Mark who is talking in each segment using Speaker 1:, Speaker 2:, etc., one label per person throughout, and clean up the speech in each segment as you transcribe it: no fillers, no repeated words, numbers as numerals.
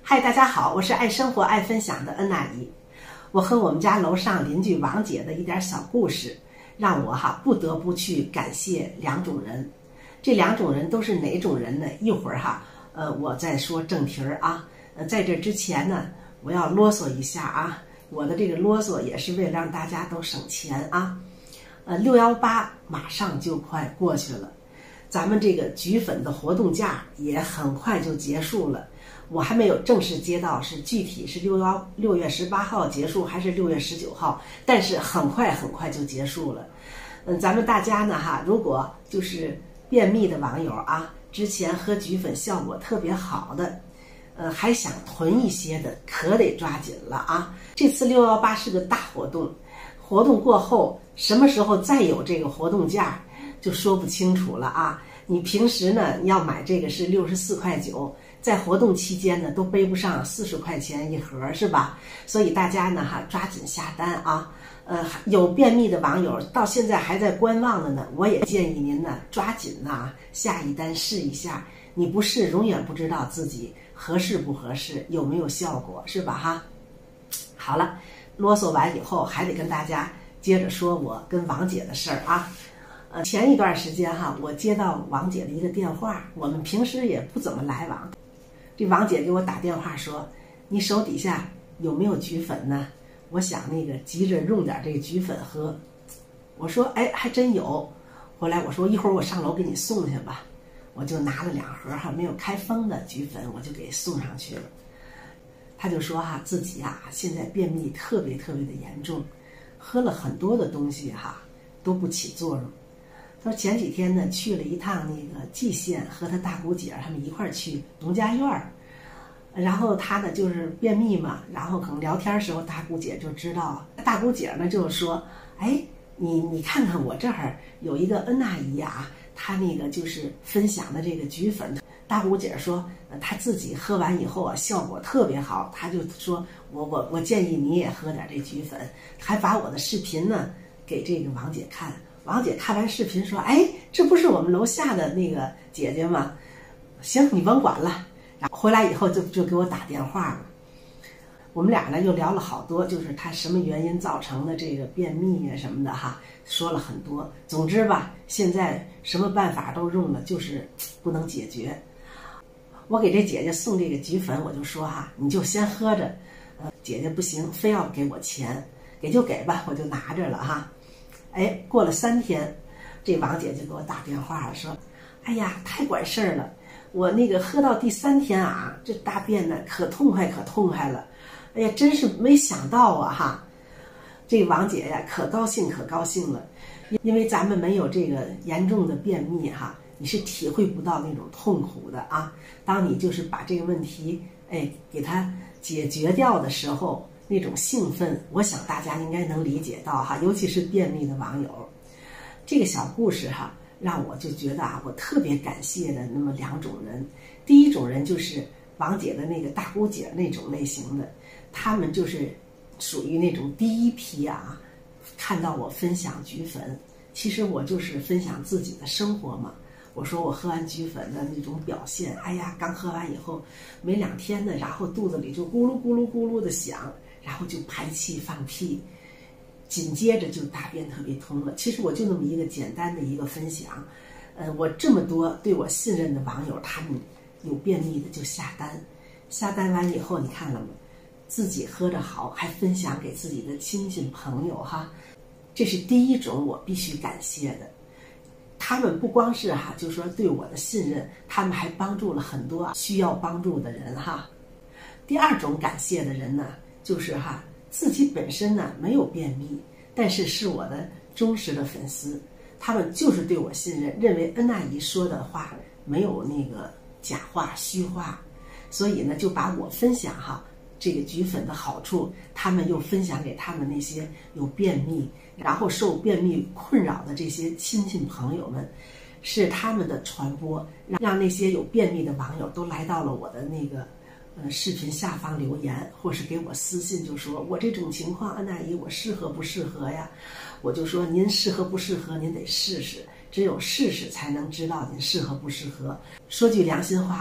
Speaker 1: 嗨，大家好，我是爱生活爱分享的恩阿姨。我和我们家楼上邻居王姐的一点小故事，让我不得不去感谢两种人。这两种人都是哪种人呢？一会儿我再说正题儿啊。在这之前呢，我要啰嗦一下啊。我的这个啰嗦也是为了让大家都省钱啊。618马上就快过去了，咱们这个菊粉的活动价也很快就结束了。我还没有正式接到是具体是6月18号结束还是6月19号，但是很快就结束了。咱们大家呢如果就是便秘的网友啊，之前喝菊粉效果特别好的，还想囤一些的，可得抓紧了啊！这次618是个大活动，活动过后什么时候再有这个活动价就说不清楚了啊！你平时呢要买这个是64.9块，在活动期间呢都背不上40块钱一盒，是吧？所以大家呢抓紧下单啊！有便秘的网友到现在还在观望的呢，我也建议您呢抓紧下一单试一下。你不试永远不知道自己合适不合适，有没有效果，是吧好了，啰嗦完以后还得跟大家接着说我跟王姐的事儿啊。前一段时间我接到王姐的一个电话，我们平时也不怎么来往。这王姐给我打电话说，你手底下有没有菊粉呢？我想急着用点这个菊粉喝。我说还真有。后来我说一会儿我上楼给你送去吧，我就拿了2盒没有开封的菊粉，我就给送上去了。他就说自己现在便秘特别的严重，喝了很多的东西都不起作用。他说前几天呢去了一趟蓟县，和他大姑姐他们一块儿去农家院，然后他呢就是便秘嘛，然后可能聊天的时候大姑姐就知道，大姑姐呢就说你看看我这儿有一个恩阿姨她就是分享的这个菊粉。大姑姐说她自己喝完以后效果特别好，她就说我建议你也喝点这菊粉，还把我的视频呢给这个王姐看。王姐看完视频说这不是我们楼下的那个姐姐吗？行，你甭管了。然后回来以后就给我打电话了。我们俩呢又聊了好多，就是她什么原因造成的这个便秘什么的说了很多。总之吧，现在什么办法都用了，就是不能解决。我给这姐姐送这个菊粉，我就说你就先喝着，姐姐不行，非要给我钱，给就给吧，我就拿着了过了3天，这王姐就给我打电话了，说太管事儿了，我喝到第3天这大便呢可痛快了，真是没想到这王姐可高兴了，因为咱们没有这个严重的便秘你是体会不到那种痛苦的当你就是把这个问题给它解决掉的时候，那种兴奋，我想大家应该能理解到尤其是便秘的网友。这个小故事让我就觉得我特别感谢的那么2种人。第一种人就是王姐的那个大姑姐那种类型的，他们就是属于那种第一批看到我分享菊粉。其实我就是分享自己的生活嘛，我说我喝完菊粉的那种表现，刚喝完以后没2天呢，然后肚子里就咕噜咕噜咕噜的响，然后就排气放屁，紧接着就大便特别通了。其实我就那么一个简单的一个分享，我这么多对我信任的网友，他们有便秘的就下单完以后，你看了吗？自己喝着好，还分享给自己的亲戚朋友这是第一种我必须感谢的。他们不光是就是说对我的信任，他们还帮助了很多需要帮助的人第二种感谢的人呢，就是自己本身呢没有便秘，但是是我的忠实的粉丝，他们就是对我信任，认为恩阿姨说的话没有假话虚话，所以呢就把我分享这个菊粉的好处，他们又分享给他们那些有便秘然后受便秘困扰的这些亲戚朋友们，是他们的传播，让那些有便秘的网友都来到了我的视频下方留言，或是给我私信，就说我这种情况，恩阿姨我适合不适合呀？我就说您适合不适合，您得试试，只有试试才能知道您适合不适合。说句良心话，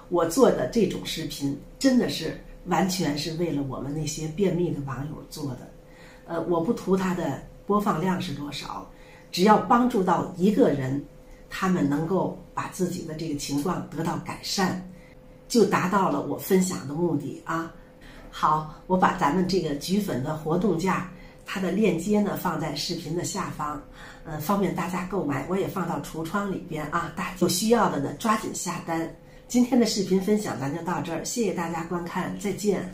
Speaker 1: 我做的这种视频真的是完全是为了我们那些便秘的网友做的。我不图它的播放量是多少，只要帮助到一个人，他们能够把自己的这个情况得到改善，就达到了我分享的目的啊。好，我把咱们这个菊粉的活动价，它的链接呢放在视频的下方，方便大家购买。我也放到橱窗里边啊，大家有需要的呢抓紧下单。今天的视频分享咱就到这儿，谢谢大家观看，再见。